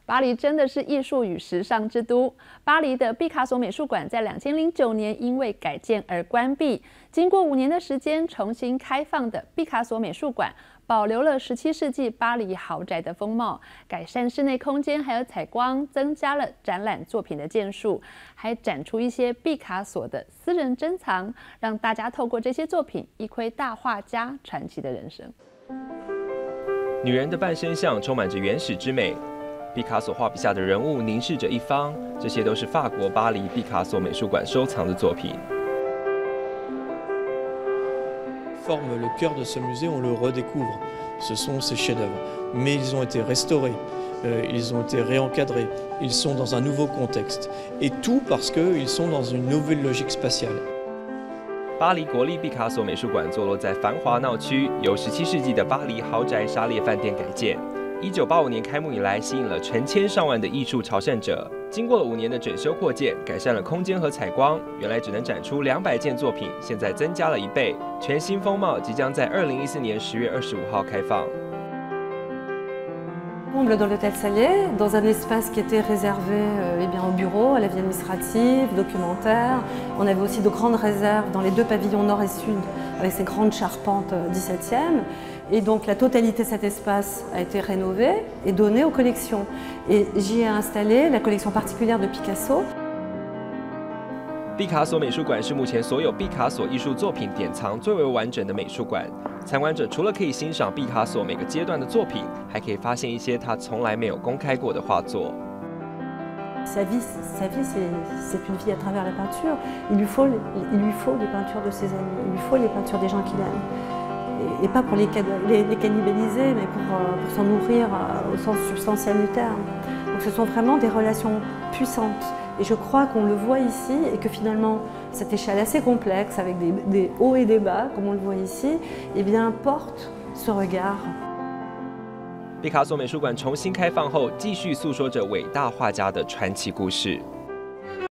巴黎真的是艺术与时尚之都。巴黎的毕卡索美术馆在2009年因为改建而关闭，经过5年的时间重新开放的毕卡索美术馆，保留了17世纪巴黎豪宅的风貌，改善室内空间还有采光，增加了展览作品的件数，还展出一些毕卡索的私人珍藏，让大家透过这些作品一窥大画家传奇的人生。 女人的半身像充满着原始之美。 毕卡索画笔下的人物凝视着一方，这些都是法国巴黎毕卡索美术馆收藏的作品。 Forme le cœur de ce musée, on le redécouvre. Ce sont ces chefs-d'œuvre, mais ils ont été restaurés, ils ont été réencadrés, ils sont dans un nouveau contexte, et tout parce qu'ils sont dans une nouvelle logique spatiale. 巴黎国立毕卡索美术馆坐落在繁华闹区，由17世纪的巴黎豪宅沙列饭店改建。 1985年开幕以来，吸引了成千上万的艺术朝圣者。经过了5年的整修扩建，改善了空间和采光，原来只能展出200件作品，现在增加了1倍。全新风貌即将在2014年10月25号开放。 Dans l'hôtel Salier, dans un espace qui était réservé aux bureaux, à la vie administrative, documentaire. On avait aussi de grandes réserves dans les 2 pavillons nord et sud avec ces grandes charpentes 17e. Et donc la totalité de cet espace a été rénovée et donnée aux collections. Et j'y ai installé la collection particulière de Picasso. 毕卡索美术馆是目前所有毕卡索艺术作品典藏最为完整的美术馆。参观者除了可以欣赏毕卡索每个阶段的作品，还可以发现一些他从来没有公开过的画作。 Sa vie, c'est une vie à travers la peinture. Il lui faut les peintures de ses amis. Il lui faut les peintures des gens qu'il aime. Et pas pour les cannibaliser, mais pour s'en nourrir au sens substantiel du terme. Donc ce sont vraiment des relations puissantes. Et je crois qu'on le voit ici et que finalement, cette échelle assez complexe, avec des hauts et des bas, comme on le voit ici, eh bien, porte ce regard. 毕卡索美术馆重新开放后，继续诉说着伟大画家的传奇故事。